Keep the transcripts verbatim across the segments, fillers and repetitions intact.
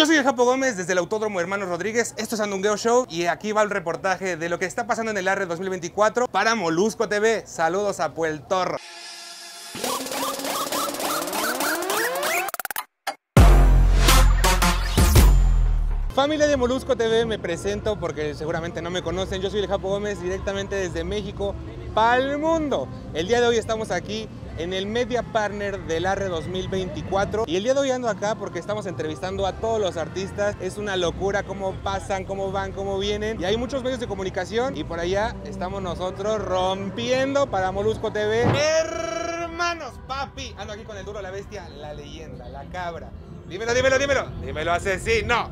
Yo soy el Japo Gómez desde el Autódromo Hermanos Rodríguez. Esto es Sandungueo Show y aquí va el reportaje de lo que está pasando en el ARRE dos mil veinticuatro para Molusco T V. Saludos a Puerto. Familia de Molusco T V, me presento porque seguramente no me conocen. Yo soy el Japo Gómez directamente desde México para el mundo. El día de hoy estamos aquí en el Media Partner del ARRE dos mil veinticuatro y el día de hoy ando acá porque estamos entrevistando a todos los artistas. Es una locura cómo pasan, cómo van, cómo vienen y hay muchos medios de comunicación y por allá estamos nosotros rompiendo para Molusco T V. Hermanos, papi, ando aquí con el Duro, la Bestia, la leyenda, la cabra. Dímelo, dímelo, dímelo, dímelo, asesino.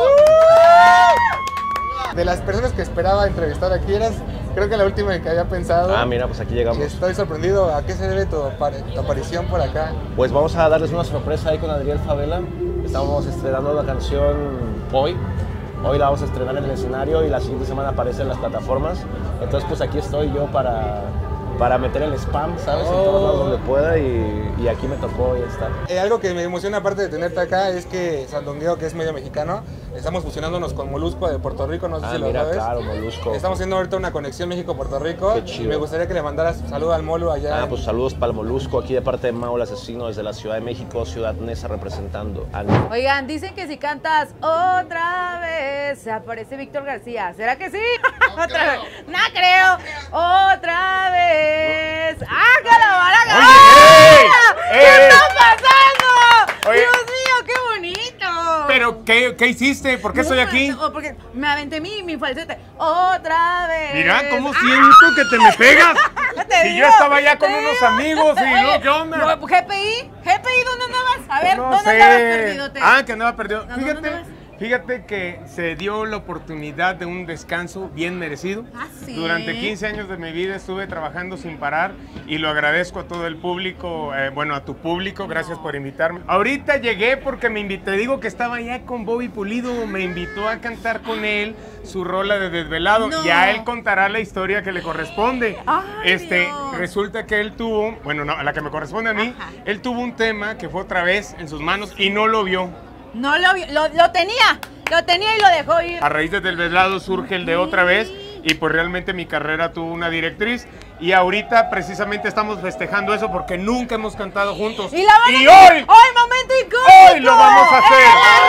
De las personas que esperaba entrevistar aquí eras, creo que la última que había pensado. Ah, mira, pues aquí llegamos. Estoy sorprendido. ¿A qué se debe tu, tu aparición por acá? Pues vamos a darles una sorpresa ahí con Adriel Favela. Estamos estrenando la canción hoy. Hoy la vamos a estrenar en el escenario y la siguiente semana aparece en las plataformas. Entonces, pues aquí estoy yo para... para meter el spam, ¿sabes? Oh. En todos lados donde pueda y, y aquí me tocó y estar. Eh, algo que me emociona aparte de tenerte acá es que Sandungueo, que es medio mexicano, estamos fusionándonos con Molusco de Puerto Rico, no sé ah, si mira, lo sabes. Claro, Molusco. Estamos haciendo ahorita una conexión México-Puerto Rico. Qué chido. Y me gustaría que le mandaras saludo al Molu allá. Ah, pues saludos para el Molusco, aquí de parte de Mau el Asesino desde la Ciudad de México, Ciudad Neza representando. Ánimo. Oigan, dicen que si cantas otra vez se aparece Víctor García. ¿Será que sí? No otra creo. vez. No creo. Otra vez. ¡Ah, que la van a ganar! ¡Oye! ¿Qué ¡Eh! está pasando? Oye. Dios mío, qué bonito. ¿Pero qué, qué hiciste? ¿Por qué estoy aquí? No, porque me aventé mi, mi falsete. Otra vez. Mira cómo ¡Ah! siento que te me pegas. Te Si digo, yo estaba allá con te unos digo. amigos y Oye, no, ¿qué onda? no, G P I, G P I, ¿dónde andabas? A ver, No ¿dónde sé. andabas perdido? Te? Ah, que andaba perdido. ¿A Fíjate, dónde vas? fíjate que se dio la oportunidad de un descanso bien merecido. Ah, ¿sí? Durante quince años de mi vida estuve trabajando sin parar y lo agradezco a todo el público, eh, bueno, a tu público, gracias por invitarme. Ahorita llegué porque me invité, digo que estaba allá con Bobby Pulido, me invitó a cantar con él su rola de Desvelado. No. Ya él contará la historia que le corresponde. Ay, este, Dios. Resulta que él tuvo, bueno, no, a la que me corresponde a mí, Ajá. él tuvo un tema que fue otra vez en sus manos y no lo vio. No lo vi, lo, lo tenía, lo tenía y lo dejó ir. A raíz de Desvelado surge el de otra vez y pues realmente mi carrera tuvo una directriz y ahorita precisamente estamos festejando eso porque nunca hemos cantado juntos. Y, la van y a hoy, hoy momento icónico. hoy lo vamos a hacer.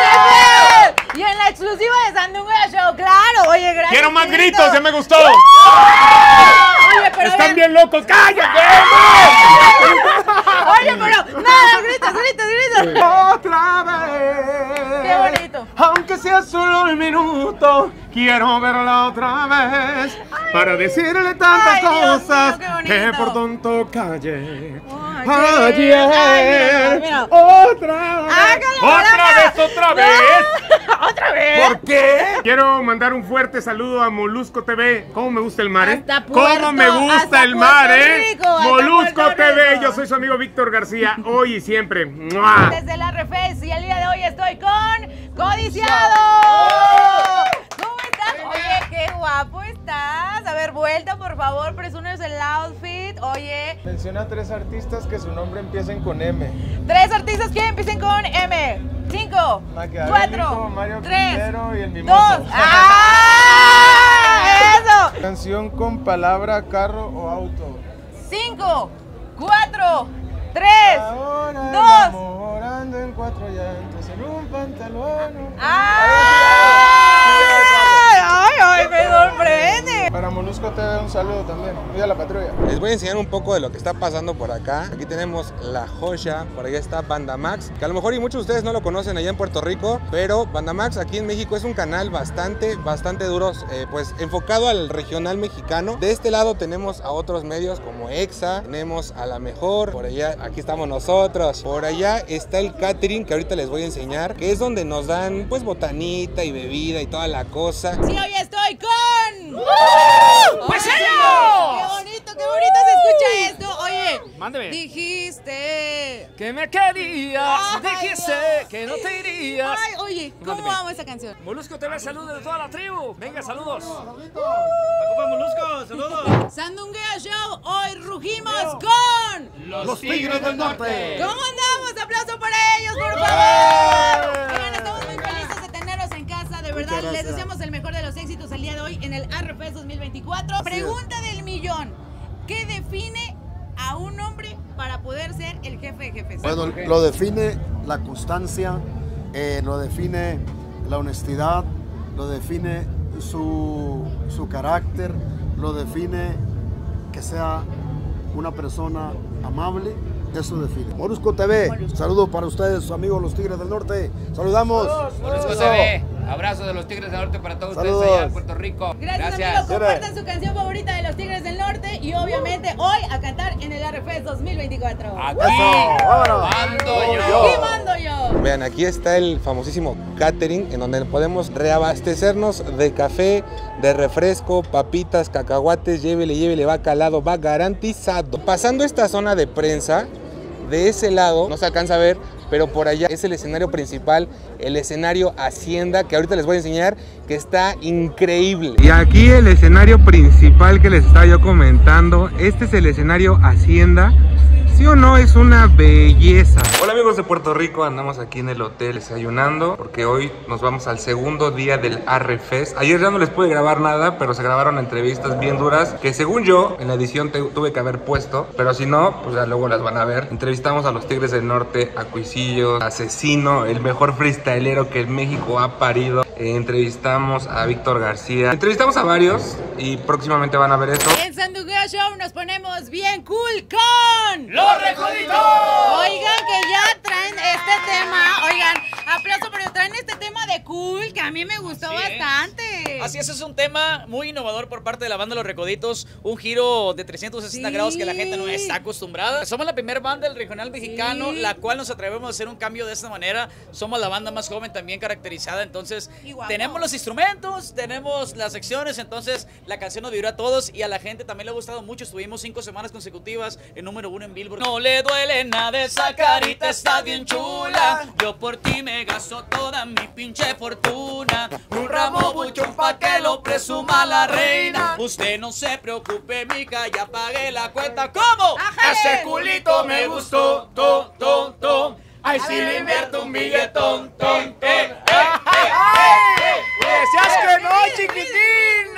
¡En la y en la exclusiva de Sandungueo Show, claro. Oye, gracias. Quiero más Quirito. gritos, ya me gustó. Oye, pero a Están ver, bien locos, cállate. oye, pero nada, gritos, gritos, gritos. Otra vez. Qué bonito. Aunque sea solo un minuto, quiero verla otra vez. Ay, para decirle tantas ay, Dios cosas mío, qué bonito. que por tonto callé. Ay, qué- Ayer. ay, mira, mira. Otra vez. Hágalo, Otra hágalo. vez, otra No. vez. ¿Otra vez? ¿Por qué? Quiero mandar un fuerte saludo a Molusco T V. ¿Cómo me gusta el mar, eh? Hasta Puerto- ¿Cómo me gusta hasta el mar, Puerto eh? Rico, hasta Molusco Puerto T V. Rico. Yo soy su amigo Víctor García, hoy y siempre. ¡Mua! Desde la Refes y el día de hoy estoy con Codiciado. ¿Cómo estás? Oye, qué guapo estás. A ver, vuelta, por favor, presúnenos el outfit. Oye, Menciona tres artistas que su nombre empiecen con M. tres artistas que empiecen con M. Cinco, Maquiavélico, cuatro, Mario tres, Quintero y el dos. Mimoso. ¡Ah! ¡Eso! Canción con palabra carro o auto. Cinco, cuatro, tres, Ahora dos. enamorando en cuatro llantos en un pantalón. ¡Ay! ¡Ay, ay! ¡Me sorprende! Para Molusco T V un saludo también. Cuida la patrulla. Les voy a enseñar un poco de lo que está pasando por acá. Aquí tenemos La Joya, por allá está Banda Max, que a lo mejor y muchos de ustedes no lo conocen allá en Puerto Rico, pero Banda Max aquí en México es un canal bastante, bastante duro, eh, pues enfocado al regional mexicano. De este lado tenemos a otros medios como Exa, tenemos a La Mejor, por allá, aquí estamos nosotros, por allá está el catering que ahorita les voy a enseñar, que es donde nos dan pues botanita y bebida y toda la cosa. Sí, hoy estoy con... ¡Pues ¡Oye! ellos! ¡Qué bonito, qué bonito se escucha esto! Oye, Mándeme. dijiste... Que me querías, Ay, dijiste no. que no te irías. Ay, oye, ¿cómo Mándeme. vamos esa canción? Molusco T V, saludos de toda la tribu. Venga, saludos. Molusco, saludos. Sandungueo Show, hoy rugimos con... Los Tigres del Norte. ¿Cómo andamos? ¡Aplauso para ellos, por favor! Oigan, estamos muy felices les gracias. deseamos el mejor de los éxitos el día de hoy en el Arrefest dos mil veinticuatro. Así Pregunta del millón. ¿Qué define a un hombre para poder ser el jefe de jefes? Bueno, lo define la constancia, eh, lo define la honestidad, lo define su, su carácter, lo define que sea una persona amable. Eso define. Molusco T V, saludos para ustedes, sus amigos los Tigres del Norte. Saludamos. Molusco T V, abrazo de los Tigres del Norte para todos Saludos. ustedes allá en Puerto Rico. Gracias, Gracias. amigos. Compartan su canción favorita de los Tigres del Norte y obviamente hoy a cantar en el Arrefest dos mil veinticuatro. Aquí vámonos. mando ¡Aquí yo. mando yo! Vean, aquí está el famosísimo catering en donde podemos reabastecernos de café, de refresco, papitas, cacahuates, llévele, llévele, va calado, va garantizado. Pasando esta zona de prensa, de ese lado, no se alcanza a ver, pero por allá es el escenario principal, el escenario Hacienda, que ahorita les voy a enseñar, que está increíble. Y aquí el escenario principal que les estaba yo comentando, este es el escenario Hacienda. ¿Sí o no? Es una belleza. Hola amigos de Puerto Rico, andamos aquí en el hotel desayunando porque hoy nos vamos al segundo día del Arrefest. Ayer ya no les pude grabar nada, pero se grabaron entrevistas bien duras que según yo en la edición te, tuve que haber puesto, pero si no, pues ya luego las van a ver. Entrevistamos a los Tigres del Norte, a Cuisillo, Asesino, el mejor freestylero que México ha parido. Eh, entrevistamos a Víctor García, entrevistamos a varios y próximamente van a ver eso. En Sandungueo Show nos ponemos bien cool con ¡Los Recoditos! Oigan que ya traen este tema, oigan, aplauso, pero traen este tema de cool que a mí me gustó Así es. bastante. Así es, es un tema muy innovador por parte de la banda Los Recoditos, un giro de trescientos sesenta Sí. grados que la gente no está acostumbrada. Somos la primera banda del regional mexicano, Sí. la cual nos atrevemos a hacer un cambio de esta manera. Somos la banda más joven también caracterizada, entonces Y guapo. tenemos los instrumentos, tenemos las secciones, entonces la canción nos vibró a todos y a la gente también le ha gustado mucho. Estuvimos cinco semanas consecutivas en número uno en Billboard. No le duele nada, esa carita está bien chula. Yo por ti me gasto toda mi pinche fortuna. Un ramo buchón pa' que lo presuma la reina. Usted no se preocupe, mica, ya pagué la cuenta. ¿Cómo? ¡Ájale! Ese culito me gustó, ton, ton, ton. Ay, si le invierto un billetón, ton, ton. ¡Eh, eh, eh, eh! ¡Decías que no, chiquitín!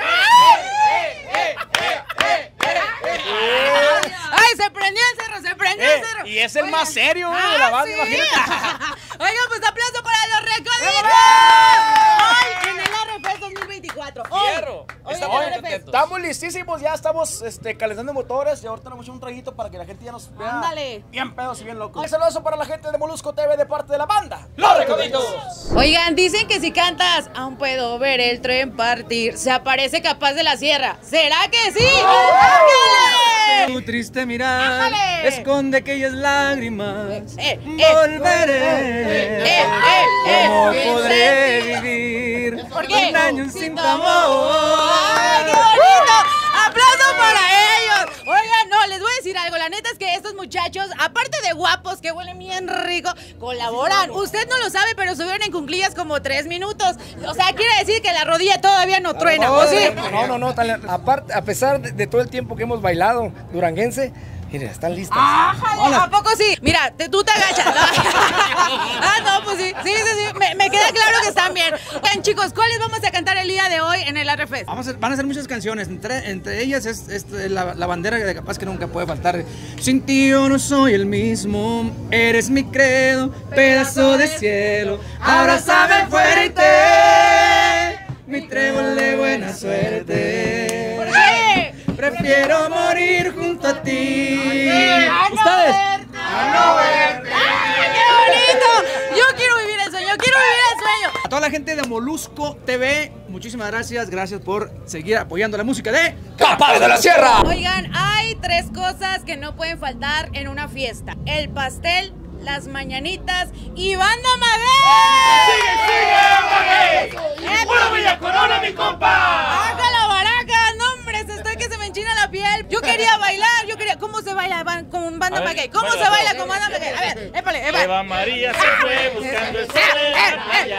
¡Ay, se prendió el cerro, se prendió el Eh, cerro! y es el Oigan. más serio eh, Ah, de la banda, sí. imagínate. Oigan, pues aplauso para Los Recoditos. Hoy en el Arrefest dos mil veinticuatro. Hoy, Fierro. hoy en Estamos el muy Arrefest. contentos. Estamos listísimos, ya estamos este, calentando motores y ahorita nos vamos a un traguito para que la gente ya nos vea Ándale. bien pedos y bien locos. Un saludo para la gente de Molusco T V de parte de la banda. ¡Los Recoditos! Oigan, dicen que si cantas aún puedo ver el tren partir, se aparece capaz de la sierra. ¿Será que sí? ¡Ándale! Tu triste mirar Ájale. esconde aquellas lágrimas. Eh, eh, Volveré. eh, eh, eh, ¿Cómo eh, podré eh, vivir ¿Por qué? un año sin tu ¡Ay, amor? qué bonito! ¡Aplausos para ellos! Oigan, no, les voy a decir algo. La neta es que estos muchachos, aparte de guapos, que huelen bien rico, colaboran. Usted no lo sabe, pero subieron en cuclillas como tres minutos. O sea, quiere decir que la rodilla todavía no truena, ¿o sí? No, no, no. tal- aparte, a pesar de, de todo el tiempo que hemos bailado duranguense, mira, están listas. ¡Ájale! ¿A poco sí? Mira, te- tú te agachas. Ah, no, pues sí. Sí, sí, sí. Me, me queda claro que están bien. Oigan, chicos, ¿cuáles vamos a cantar el día de hoy en el Arrefest? Vamos a, van a ser muchas canciones, entre, entre ellas es, es la, la bandera de capaz que nunca puede faltar. Sin ti yo no soy el mismo, eres mi credo, pedazo de cielo, abrázame fuerte, mi trébol de buena suerte. ¿Por qué? Prefiero morir junto a ti. ¡A no ¿Ustedes? verte! ¡A no verte! ¡Ay, qué bonito! Yo quiero vivir el sueño, quiero vivir el sueño. A toda la gente de Molusco T V, muchísimas gracias, gracias por seguir apoyando la música de Capaz de la Sierra. Oigan, hay tres cosas que no pueden faltar en una fiesta. El pastel, las mañanitas y Banda Maguey. ¡Sigue, sigue, Maguey! ¡Puro Villa Corona, mi compa! ¡Haga la baraca! ¡No, hombre! Estoy que se me enchina la piel. Yo quería bailar, yo quería... ¿Cómo se baila ban- con Banda A ver, Maguey? ¿Cómo baila, se baila baila. con Banda Maguey? A ver, épale, épale. Eva María se fue buscando el sol en la playa.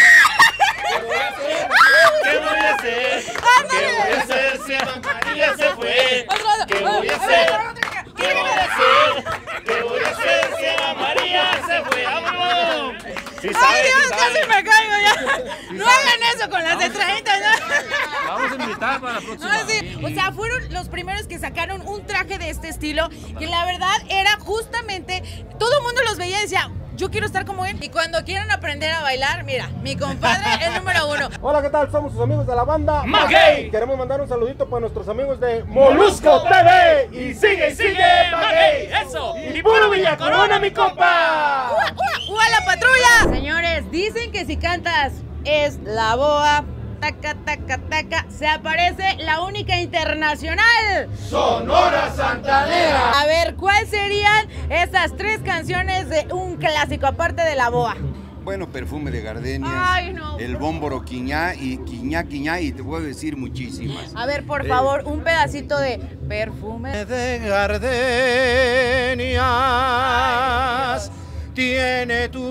¿Qué voy a hacer? ¿Qué voy a hacer si Eva María se fue? ¿Qué voy a hacer? ¿Qué voy a hacer? ¿Qué voy a hacer si Eva María se fue? ¡Vámonos! Sí ¡Ay, sabe, sí Dios! sabe. Casi me caigo ya. No hagan eso Cuidado con las de treinta, ¿no? Vamos a invitar para la próxima. No, sí. O sea, fueron los primeros que sacaron un traje de este estilo, que la verdad era justamente, todo el mundo los veía y decía, yo quiero estar como él. Y cuando quieran aprender a bailar, mira, mi compadre es número uno. Hola, ¿qué tal? Somos sus amigos de la banda Maguey. Queremos mandar un saludito para nuestros amigos de Molusco T V. Y sigue, sigue, Maguey. Eso. Y puro Villa Corona, mi compa. ¡Ua, ua, ua, la patrulla! Señores, dicen que si cantas es la boa, taca, taca, taca, se aparece la única internacional, Sonora Santanera. A ver, ¿cuáles serían esas tres canciones de un clásico aparte de la boa? Bueno, Perfume de Gardenias, Ay, no. El Bómboro Quiñá y Quiñá Quiñá, y te puedo decir muchísimas. A ver, por Eh, favor, un pedacito de Perfume De gardenias tiene tu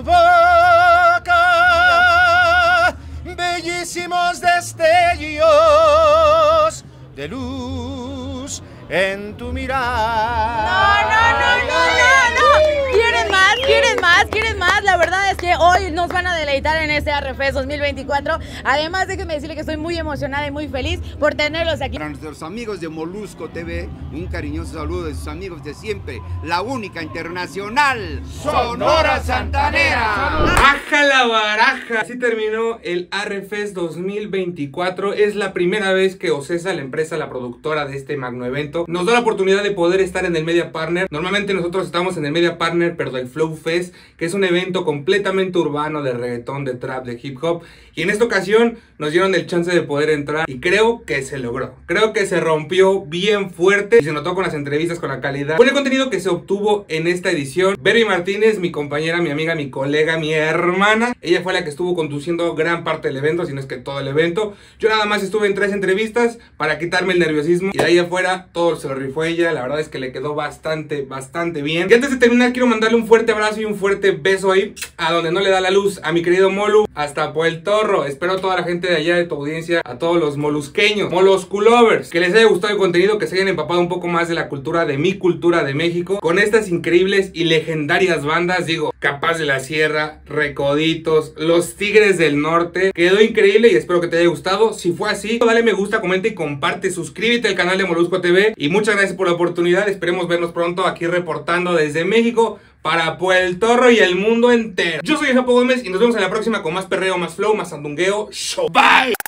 boca, bellísimos destellos de luz en tu mirada. No, no, no, no, no, no. ¿Quieren más? ¿Quieren más? ¿Quieren más? La verdad es que hoy nos van a deleitar en este Arrefest dos mil veinticuatro. Además, déjenme decirle que estoy muy emocionada y muy feliz por tenerlos aquí. Para nuestros amigos de Molusco T V, un cariñoso saludo de sus amigos de siempre, la única internacional, Sonora Santanera. ¡Baja la baraja! Así terminó el Arrefest dos mil veinticuatro. Es la primera vez que Ocesa, la empresa, la productora de este magno evento, nos da la oportunidad de poder estar en el Media Partner. Normalmente nosotros estamos en el Media Partner, pero del Flow Fest, que es un evento completamente urbano de reggaetón, de trap, de hip hop. Y en esta ocasión nos dieron el chance de poder entrar y creo que se logró. Creo que se rompió bien fuerte y se notó con las entrevistas, con la calidad, con el contenido que se obtuvo en esta edición. Berry Martínez, mi compañera, mi amiga, mi colega, mi hermana, ella fue la que estuvo conduciendo gran parte del evento, si no es que todo el evento. Yo nada más estuve en tres entrevistas para quitarme el nerviosismo y de ahí afuera todo se lo rifó ella. La verdad es que le quedó bastante, bastante bien. Y antes de terminar quiero mandarle un fuerte abrazo y un fuerte beso ahí a donde no le da la luz, a mi querido Molu, hasta Puerto. Espero a toda la gente de allá, de tu audiencia, a todos los molusqueños, molusculovers, que les haya gustado el contenido, que se hayan empapado un poco más de la cultura, de mi cultura de México, con estas increíbles y legendarias bandas, digo, Capaz de la Sierra, Recoditos, Los Tigres del Norte. Quedó increíble y espero que te haya gustado. Si fue así, dale me gusta, comenta y comparte, suscríbete al canal de Molusco T V y muchas gracias por la oportunidad. Esperemos vernos pronto aquí reportando desde México para Puerto y el mundo entero. Yo soy Japo Gómez y nos vemos en la próxima con más perreo, más flow, más sandungueo. Show. Bye.